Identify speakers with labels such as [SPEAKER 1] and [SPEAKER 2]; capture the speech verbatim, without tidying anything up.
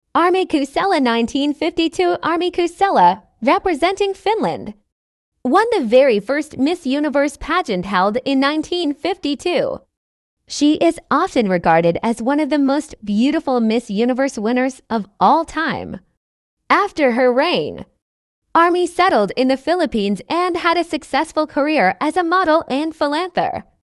[SPEAKER 1] Armi Kuusela nineteen fifty-two Armi Kuusela, representing Finland, won the very first Miss Universe pageant held in nineteen fifty-two. She is often regarded as one of the most beautiful Miss Universe winners of all time. After her reign, Armi settled in the Philippines and had a successful career as a model and philanthropist.